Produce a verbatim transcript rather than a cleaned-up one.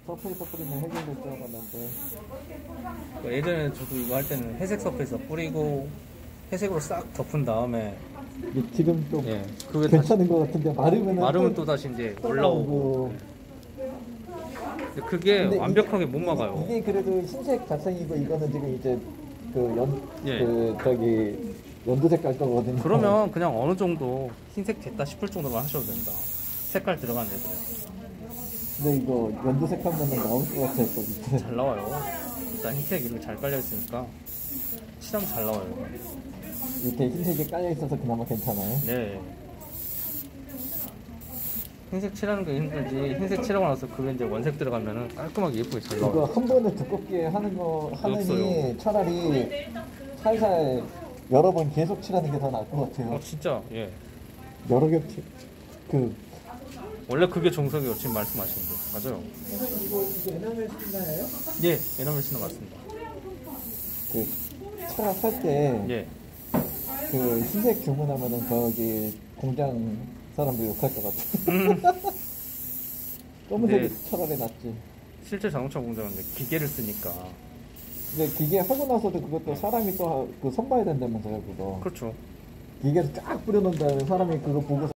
서페이서 뿌리면 해결될 줄 알았는데. 그 예전에 저도 이거 할 때는 회색 서페이서 뿌리고 회색으로 싹 덮은 다음에 이게 지금 좀 예, 그게 괜찮은 다시 것 같은데 마르면 마르면 또 다시 이제 올라오고. 근데 그게 근데 완벽하게 이게, 못 막아요. 이게 그래도 흰색 자생이고 이거는 지금 이제 그 연, 예. 그 저기 연두색 깔 거거든요. 그러면 그냥 어느 정도 흰색 됐다 싶을 정도만 하셔도 된다. 색깔 들어간 애들 근데 이거 연두색 하면은 나올 것 같아 또 밑에. 잘 나와요. 일단 흰색 이렇게 잘 깔려 있으니까 칠하면 잘 나와요. 밑에 흰색이 깔려 있어서 그나마 괜찮아요. 네. 흰색 칠하는 게 힘들지. 흰색 칠하고 나서 그게 이제 원색 들어가면은 깔끔하게 예쁘게 잘 이거 나와요. 한 번에 두껍게 하는 거 하느니 없어요. 차라리 살살 여러 번 계속 칠하는 게 더 나을 것 같아요. 어 진짜 예. 여러 겹 칠, 그 원래 그게 정석이에요. 지금 말씀하신 게 맞아요. 이거 이게 에나멜 신나예요? 예, 에나멜 씨는 맞습니다. 그 차 살 때 예. 그 흰색 주문하면은 저기 공장 사람들 욕할 것 같아. 음. 검은색이 네. 차라리 낫지. 실제 자동차 공장은 이제 기계를 쓰니까. 근데 기계 하고 나서도 그것도 사람이 또 그 손봐야 된다면서요, 그거. 그렇죠. 기계를 쫙 뿌려놓은 다음에 사람이 그거 보고